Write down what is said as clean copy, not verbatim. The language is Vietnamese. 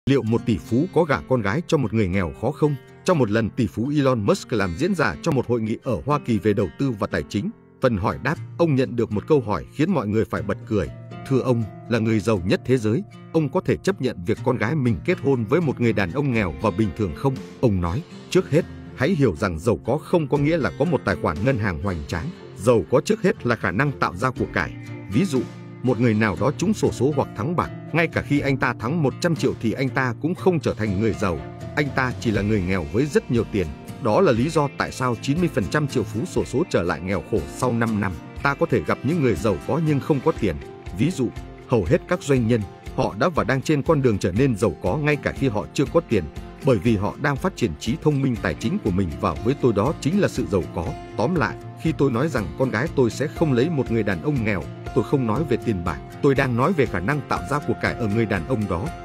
Liệu một tỷ phú có gả con gái cho một người nghèo khó không? Trong một lần tỷ phú Elon Musk làm diễn giả cho một hội nghị ở Hoa Kỳ về đầu tư và tài chính, phần hỏi đáp, ông nhận được một câu hỏi khiến mọi người phải bật cười. Thưa ông, là người giàu nhất thế giới, ông có thể chấp nhận việc con gái mình kết hôn với một người đàn ông nghèo và bình thường không? Ông nói, trước hết, hãy hiểu rằng giàu có không có nghĩa là có một tài khoản ngân hàng hoành tráng. Giàu có trước hết là khả năng tạo ra của cải. Ví dụ, một người nào đó trúng xổ số hoặc thắng bạc, ngay cả khi anh ta thắng 100 triệu thì anh ta cũng không trở thành người giàu. Anh ta chỉ là người nghèo với rất nhiều tiền. Đó là lý do tại sao 90% triệu phú xổ số trở lại nghèo khổ sau 5 năm. Ta có thể gặp những người giàu có nhưng không có tiền. Ví dụ, hầu hết các doanh nhân, họ đã và đang trên con đường trở nên giàu có ngay cả khi họ chưa có tiền, bởi vì họ đang phát triển trí thông minh tài chính của mình và với tôi đó chính là sự giàu có. Tóm lại, khi tôi nói rằng con gái tôi sẽ không lấy một người đàn ông nghèo, tôi không nói về tiền bạc, tôi đang nói về khả năng tạo ra của cải ở người đàn ông đó.